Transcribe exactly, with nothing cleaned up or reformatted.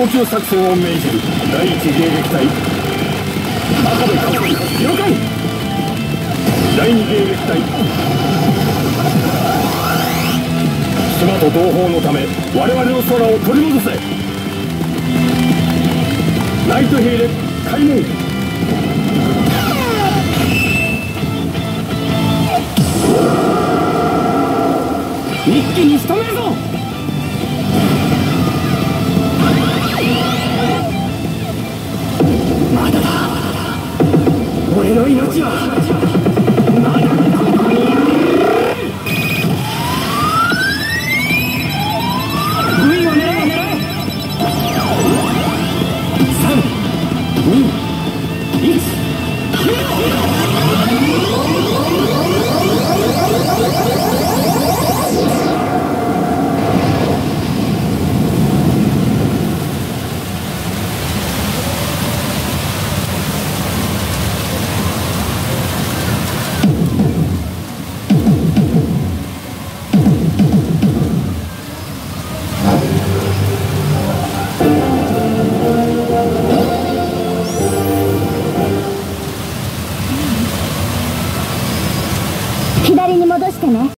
補給作戦を命じる。第一迎撃隊真壁監督了解。第二迎撃隊島と同胞のため我々の空を取り戻せ。ナイトヒーレ開門。一気に仕留めるぞ。まだだ。俺の命はまだここにいる。軍を狙え狙え。さんにいち。 you